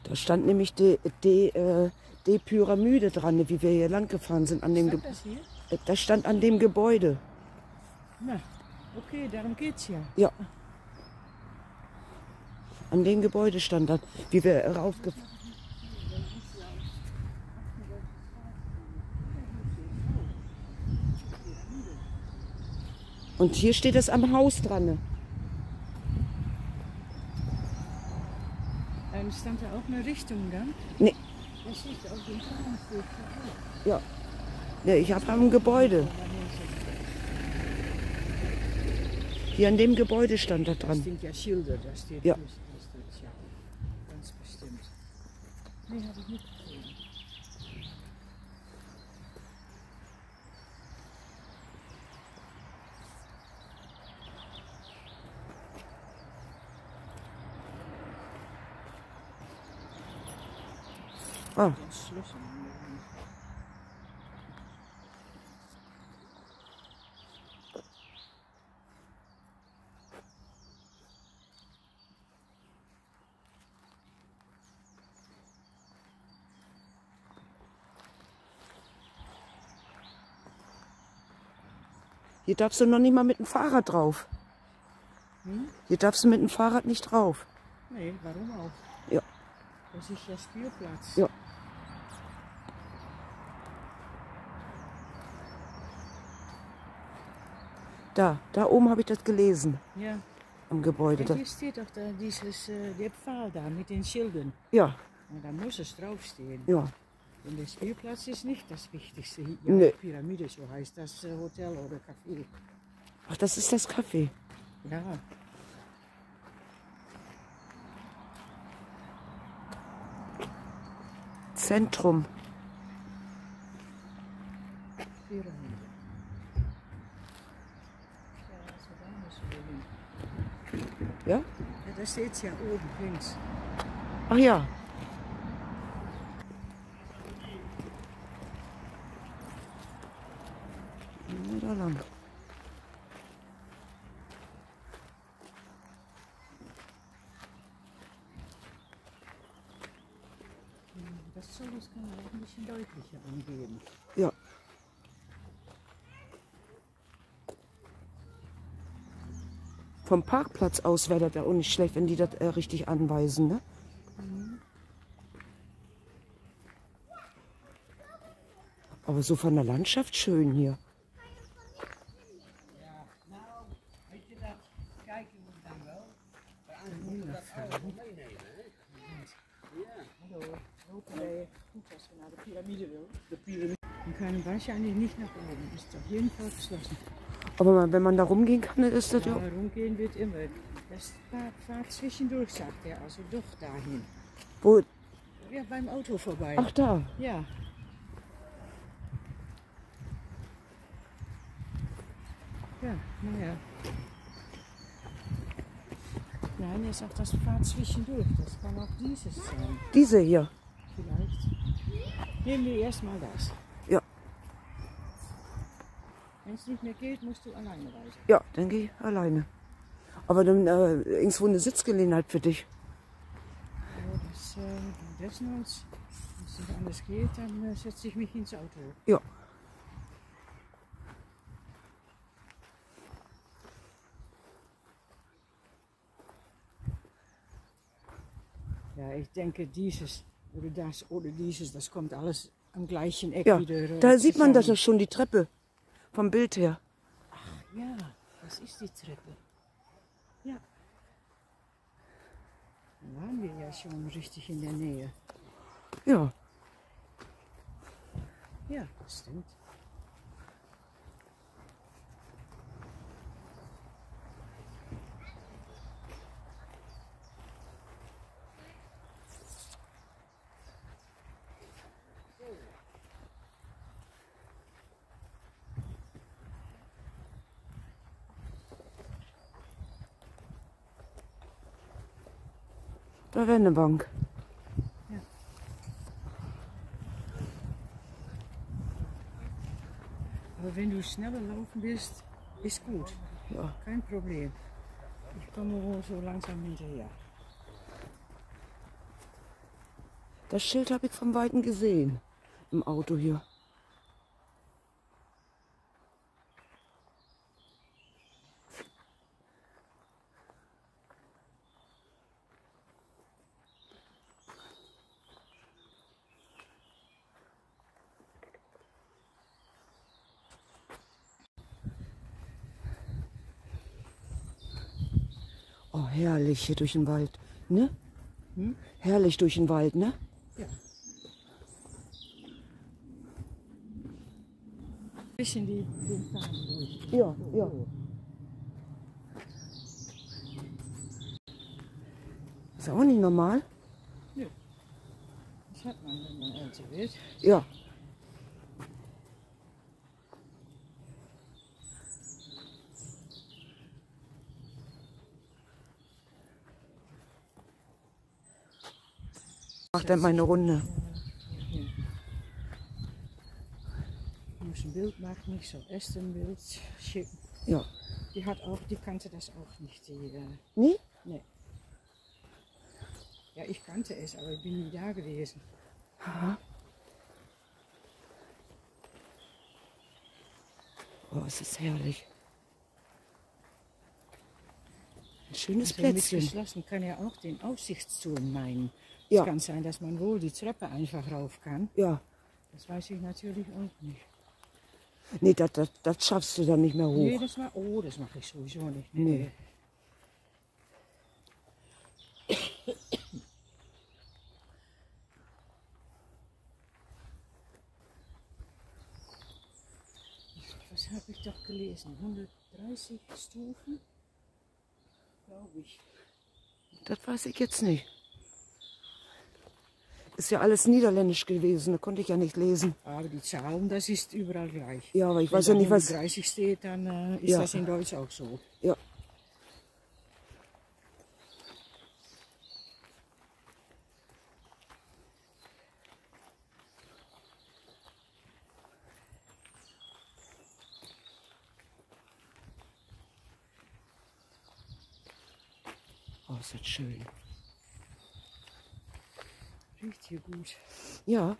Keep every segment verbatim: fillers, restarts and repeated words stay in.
Da stand nämlich die, die, äh, die Pyramide dran, wie wir hier lang gefahren sind. An dem Stand das hier? Ge das stand an dem Gebäude. Na, okay, darum geht's ja. Ja. An dem Gebäude stand das, wie wir raufgefahren sind. Und hier steht es am Haus dran. Ne? Ähm, stand da auch eine Richtung dann? Nee. Das steht auf dem Zahnstück. Ja. Ja, ich habe am Gebäude. Hier an dem Gebäude stand da Das dran. sind ja Schilder, da steht Ja. das steht ja. Ganz bestimmt. Nee, habe ich nicht gesehen. Ah, Den Schlüssel. hier darfst du noch nicht mal mit dem Fahrrad drauf. Hm? Hier darfst du mit dem Fahrrad nicht drauf. Nee, warum auch? Ja. Das ist der Spielplatz. Ja. Da, da oben habe ich das gelesen, Ja. am Gebäude. Und Da, hier steht doch da dieses, äh, der Pfahl da mit den Schildern. ja, Und da muss es draufstehen. ja. Und der Spielplatz ist nicht das Wichtigste. Ja, Nee. Pyramide, so heißt das äh, Hotel oder Café. Ach, das ist das Café. Ja. Zentrum. Pyramide. Ja, also da müssen wir hin. Ja? Ja, da steht es ja oben links. Ach ja. Ja, da lang. Das soll das kann man auch ein bisschen deutlicher angeben. Ja. Vom Parkplatz aus wäre das ja auch nicht schlecht, wenn die das äh, richtig anweisen, ne? Aber so von der Landschaft schön hier. Goed, als we naar de piramide willen. De piramide. Dan kan je wahrscheinlich nicht nach oben. Ist auf jeden Fall geschlossen. Aber man, wenn man da rumgehen kann, dann ist das ja... Ja, rumgehen wird immer. Das fahrt zwischendurch, sagt er. Also doch dahin. Wo? Ja, beim Auto vorbei. Ach, da. Ja. Ja, naja. Nein, er sagt, das fahrt zwischendurch. Das kann auch dieses sein. Diese hier. Vielleicht. Nehmen wir erstmal das. Ja. Wenn es nicht mehr geht, musst du alleine reisen. Ja, dann gehe ich alleine. Aber dann äh, irgendwo eine Sitzgelegenheit für dich. Ja, das, äh, wir treffen uns. Wenn es nicht anders geht, dann äh, setze ich mich ins Auto. Ja. Ja, ich denke, dieses oder das oder dieses, das kommt alles am gleichen Eck Ja, wieder. äh, da sieht man das ja zusammen. schon, die Treppe. Vom Bild her. Ja, das ist die Treppe. Ja. Da waren wir ja schon richtig in der Nähe. Ja. Ja, das stimmt. Da wäre eine Bank. Ja. Aber wenn du schneller laufen willst, ist gut. Ja. Kein Problem. Ich komme wohl so langsam hinterher. Das Schild habe ich vom Weiten gesehen. Im Auto hier. Oh, herrlich hier durch den Wald, ne? Hm? Herrlich durch den Wald, ne? Ja. Bisschen die, den Faden durch. Ja, ja. Ist auch nicht normal. Nö. Das hat man, wenn man älter wird. Ja. Macht dann meine Runde. Ich muss ein Bild machen, ich soll Esther ein Bild schicken. Ja. Die hat auch, die kannte das auch nicht. Die, äh, Nie? nee. Ja, ich kannte es, aber ich bin nie da gewesen. Aha. Oh, es ist herrlich. Ein schönes Also mit Plätzchen. geschlossen kann ja auch den Aussichtsturm meinen. Ja. Es kann sein, dass man wohl die Treppe einfach rauf kann. Ja. Das weiß ich natürlich auch nicht. Nee, das, das, das schaffst du dann nicht mehr hoch. Nee, das war, oh, das mache ich sowieso nicht. Nee. Was habe ich doch gelesen? hundertdreißig Stufen? Glaube ich. Das weiß ich jetzt nicht. Ist ja alles niederländisch gewesen, da konnte ich ja nicht lesen. Aber die Zahlen, das ist überall gleich. Ja, aber ich Wenn weiß ja da nicht, was... hundertdreißig steht, dann äh, ist Ja. das in Deutsch auch so. Ja. Oh, ist das schön. Riecht hier gut. Ja.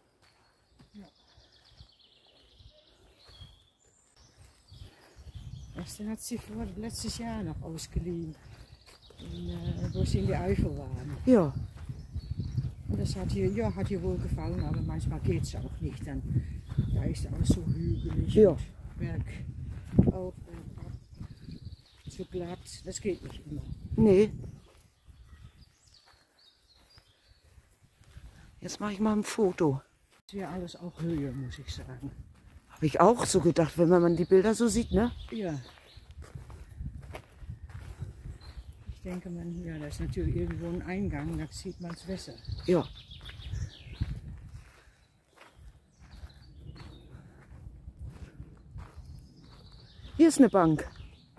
Esther hat sie vor letztes Jahr noch ausgeliehen, in, äh, wo sie in die Eifel waren. Ja. Und das hat ihr, ja, hat ihr wohl gefallen, aber manchmal geht es auch nicht. Dann, da ist alles so hügelig, Ja. und Berg auf, Berg ab, so glatt. Das geht nicht immer. Nee. Jetzt mache ich mal ein Foto. Das ist ja alles auch Höhe, muss ich sagen. Habe ich auch so gedacht, wenn man die Bilder so sieht, ne? Ja. Ich denke, man, ja, da ist natürlich irgendwo ein Eingang, da sieht man es besser. Ja. Hier ist eine Bank.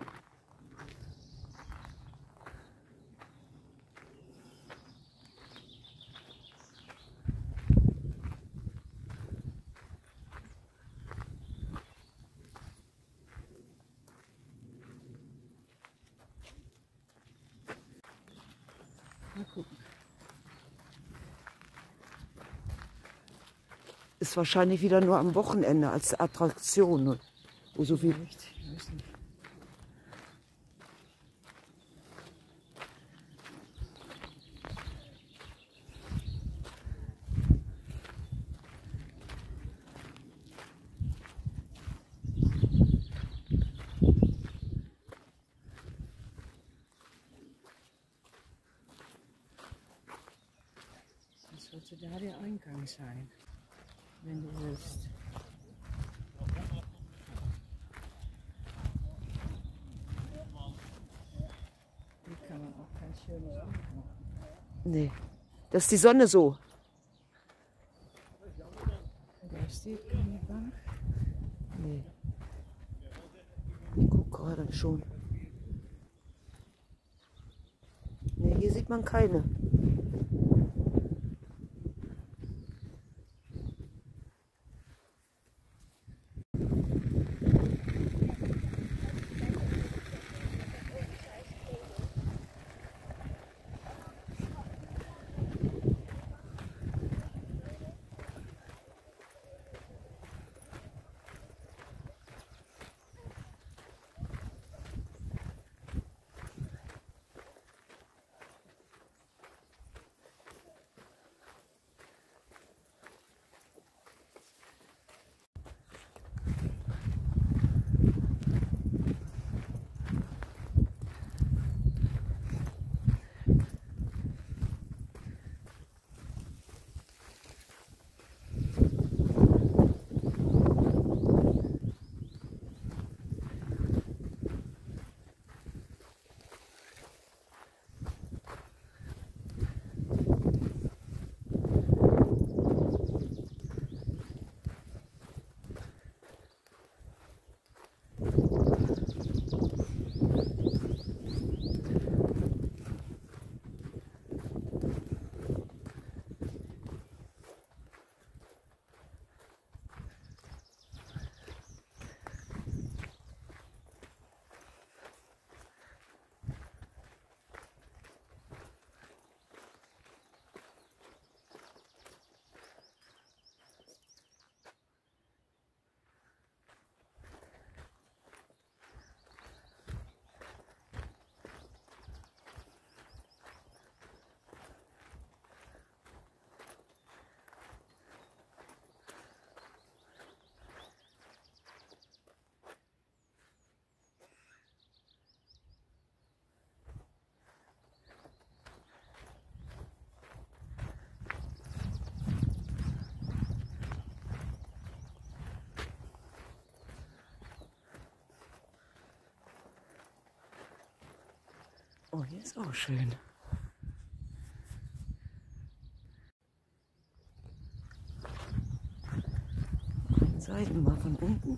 Mal gucken. Ist wahrscheinlich wieder nur am Wochenende als Attraktion. Wo so viel. Vielleicht, ich weiß nicht. Das sollte da der Eingang sein, wenn du willst. Hier kann man auch kein schönes Bild machen. Nee. Das ist die Sonne so. Da steht keine Bank. Nee. Ich guck gerade schon. Nee, hier sieht man keine. Oh, hier ist auch schön. Seiten mal von unten.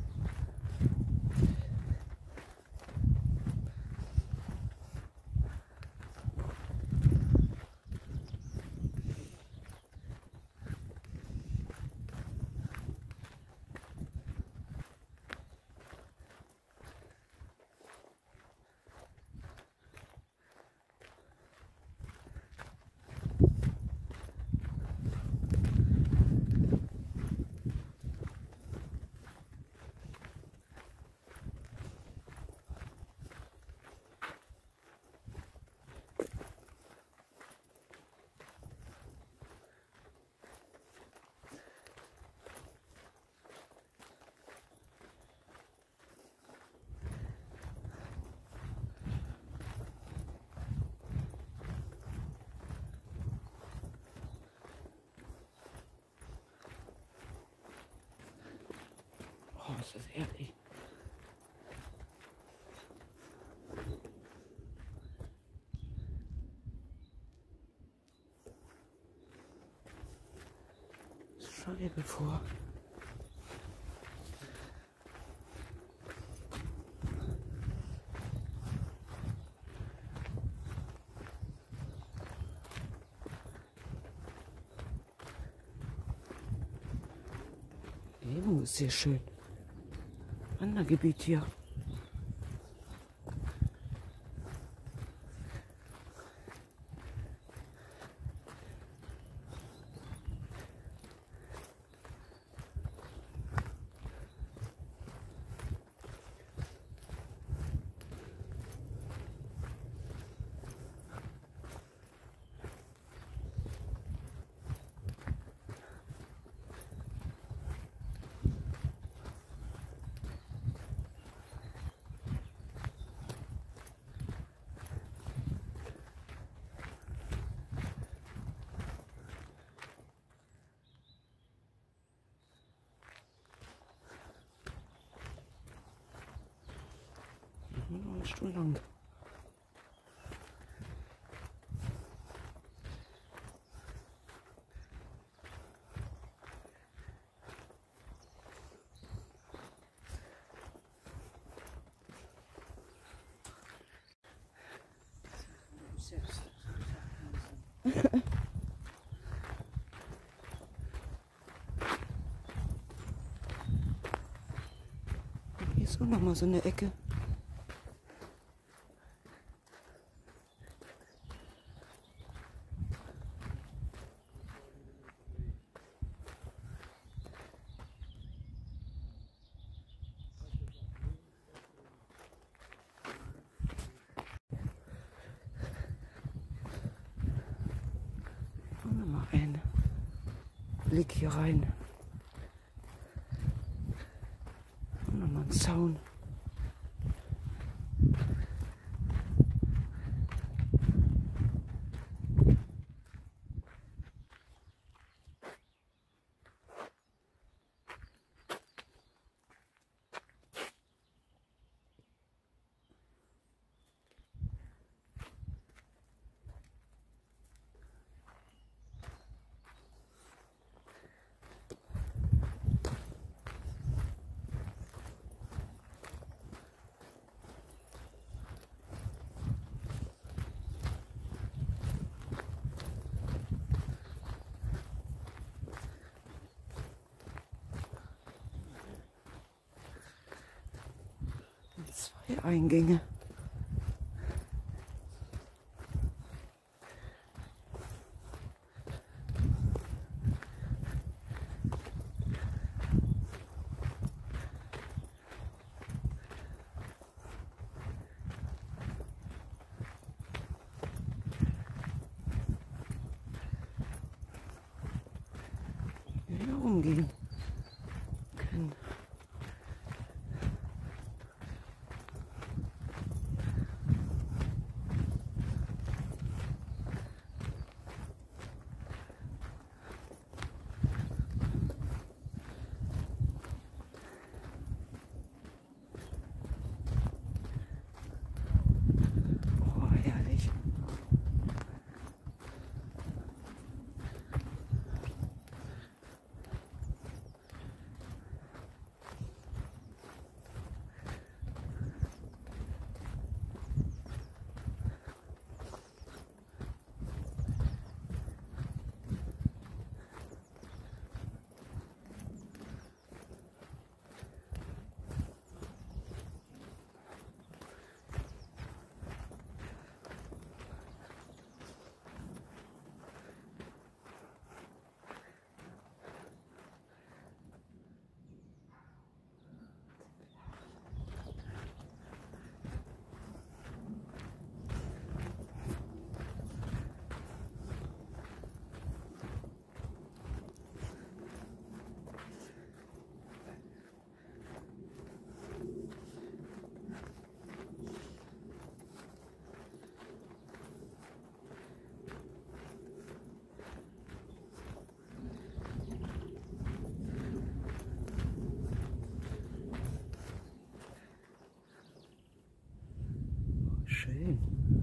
Oh, ist das ehrlich. Scheibe vor. Die Hebung ist sehr schön. Wandergebiet hier. Eine Stunde lang. Hier ist auch noch mal so eine Ecke. Und nochmal ein Blick hier rein. Und nochmal ein Zaun. Zwei Eingänge. Hier umgehen können. Oh, herrlich. schön.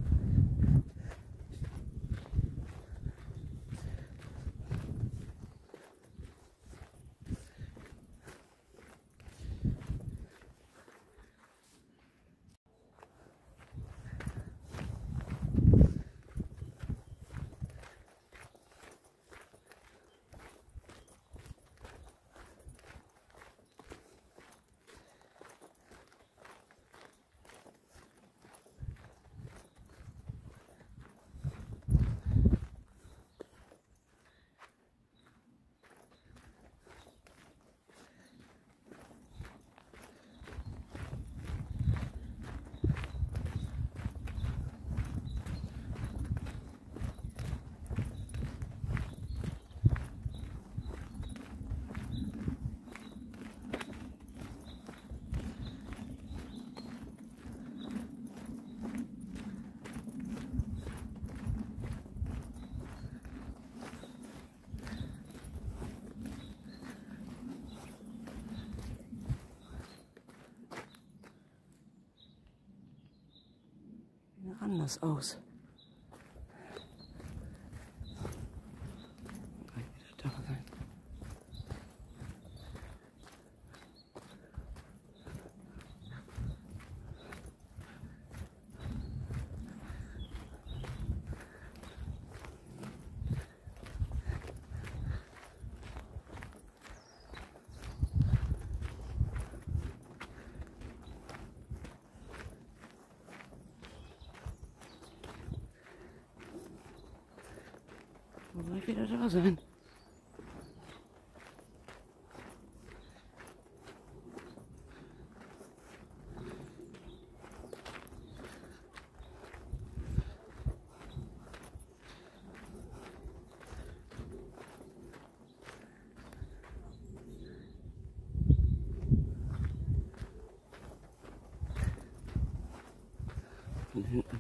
Anders aus. Da rein. Wo soll ich wieder da sein? Von hinten.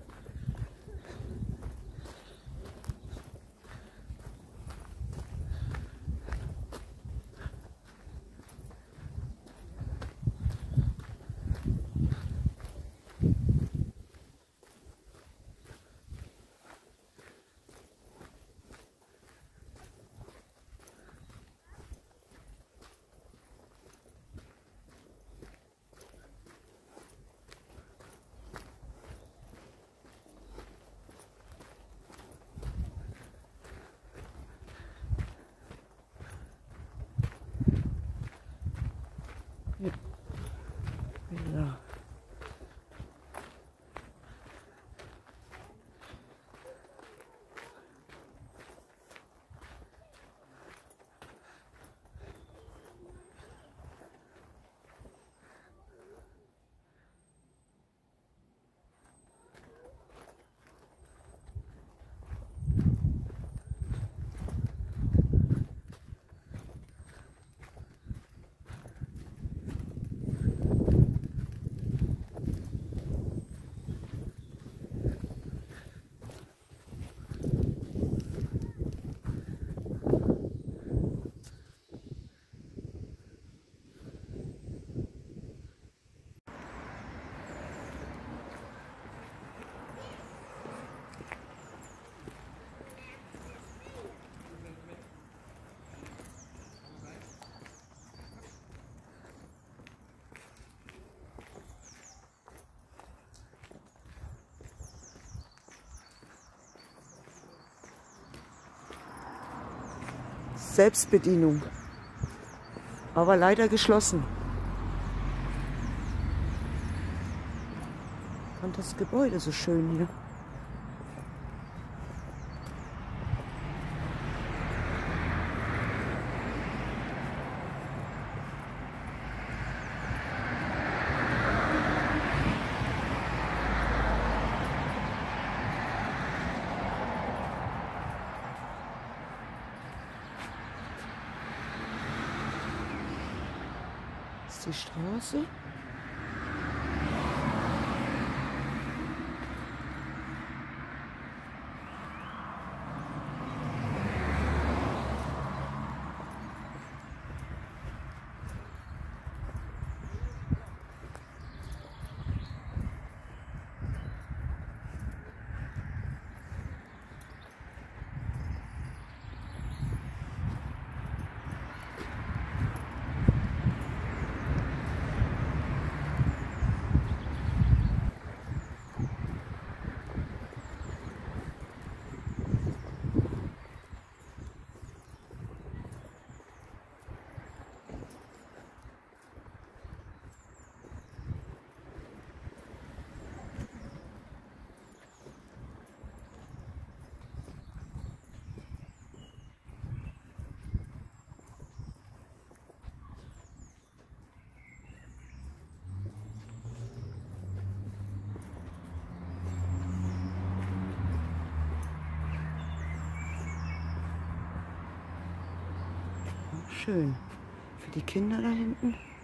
Ja. Selbstbedienung, aber leider geschlossen. Ich fand das Gebäude so schön hier. Die Straße. Schön. Für die Kinder da hinten.